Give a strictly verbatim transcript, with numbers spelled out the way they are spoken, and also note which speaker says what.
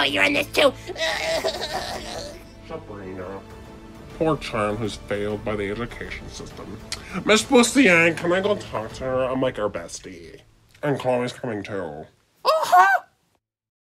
Speaker 1: Chloe, you're in this too.
Speaker 2: Sabrina. Poor child who's failed by the education system. Miss Bussian, can I go talk to her? I'm like her bestie. And Chloe's coming too.
Speaker 1: Uh-huh.